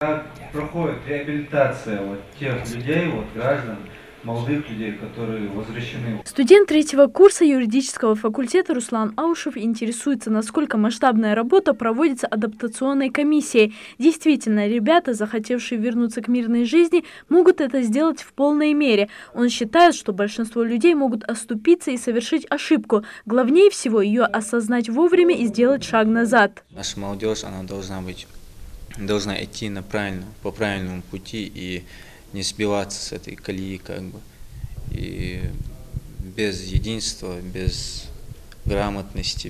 Как проходит реабилитация тех людей, граждан, молодых людей, которые возвращены? Студент третьего курса юридического факультета Руслан Аушев интересуется, насколько масштабная работа проводится адаптационной комиссией. Действительно, ребята, захотевшие вернуться к мирной жизни, могут это сделать в полной мере. Он считает, что большинство людей могут оступиться и совершить ошибку. Главнее всего ее осознать вовремя и сделать шаг назад. Наша молодежь, она должна идти по правильному пути и не сбиваться с этой колеи, И без единства, без грамотности,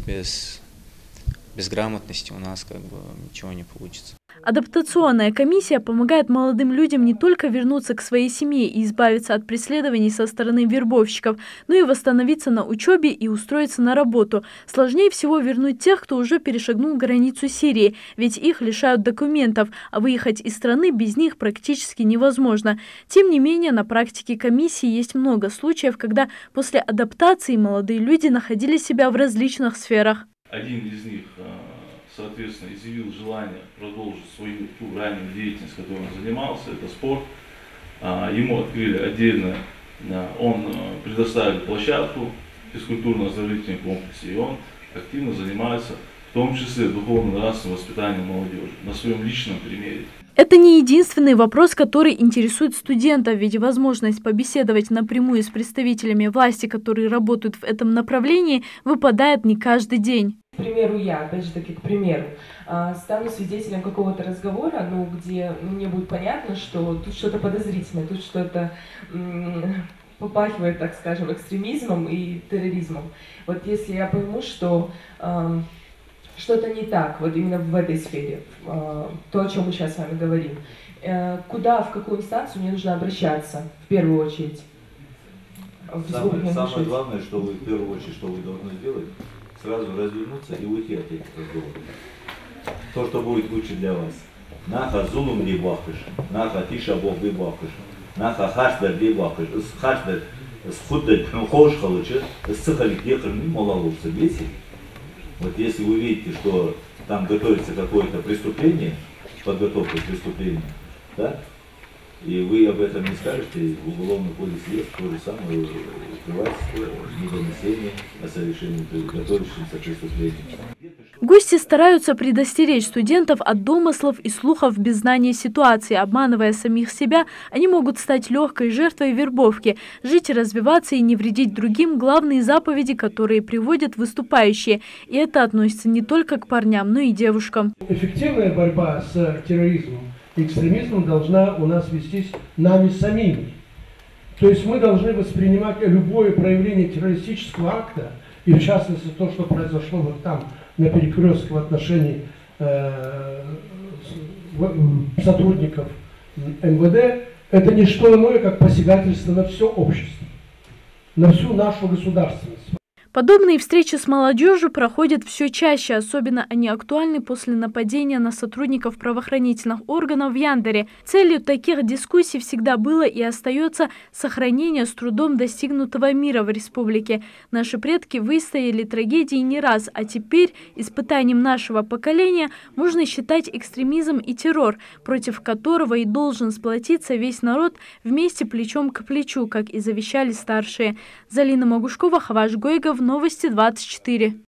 без грамотности у нас ничего не получится. Адаптационная комиссия помогает молодым людям не только вернуться к своей семье и избавиться от преследований со стороны вербовщиков, но и восстановиться на учебе и устроиться на работу. Сложнее всего вернуть тех, кто уже перешагнул границу Сирии, ведь их лишают документов, а выехать из страны без них практически невозможно. Тем не менее, на практике комиссии есть много случаев, когда после адаптации молодые люди находили себя в различных сферах. Один из них, соответственно, изъявил желание продолжить свою ту раннюю деятельность, которой он занимался, это спорт. Ему открыли отдельно, он предоставил площадку в физкультурно-оздоровительном комплексе, и он активно занимается, в том числе духовно-нравственным воспитанием молодежи, на своем личном примере. Это не единственный вопрос, который интересует студентов, ведь возможность побеседовать напрямую с представителями власти, которые работают в этом направлении, выпадает не каждый день. К примеру, опять же таки, к примеру, стану свидетелем какого-то разговора, где мне будет понятно, что тут что-то подозрительное, тут что-то попахивает, так скажем, экстремизмом и терроризмом. Вот если я пойму, что что-то не так, вот именно в этой сфере, то, о чем мы сейчас с вами говорим, в какую инстанцию мне нужно обращаться, в первую очередь? Самое главное, что вы в первую очередь, что вы должны сделать, сразу развернуться и уйти от этих разговоров. То, что будет лучше для вас. Наха зулум ли бахыш, наха тиша бог ли бахыш, наха хашдар ли бахыш, хашдар схуддать, хош халычы, сцехали гехарни мололуцы, бесит. Вот если вы видите, что там готовится какое-то преступление, подготовка к преступлению, да, и вы об этом не скажете, в уголовном кодексе есть то же самое, открывать недонесение о совершении готовящегося преступления. Гости стараются предостеречь студентов от домыслов и слухов без знания ситуации. Обманывая самих себя, они могут стать легкой жертвой вербовки. Жить, развиваться и не вредить другим – главные заповеди, которые приводят выступающие. И это относится не только к парням, но и девушкам. Эффективная борьба с терроризмом и экстремизмом должна у нас вестись нами самими. То есть мы должны воспринимать любое проявление террористического акта, и в частности то, что произошло вот там, на перекрестке в отношении сотрудников МВД, это не что иное, как посягательство на все общество, на всю нашу государственность. Подобные встречи с молодежью проходят все чаще, особенно они актуальны после нападения на сотрудников правоохранительных органов в Яндере. Целью таких дискуссий всегда было и остается сохранение с трудом достигнутого мира в республике. Наши предки выстояли трагедии не раз, а теперь испытанием нашего поколения можно считать экстремизм и террор, против которого и должен сплотиться весь народ вместе плечом к плечу, как и завещали старшие. Залина Могушкова, Хаваш Гойгов, Новости 24.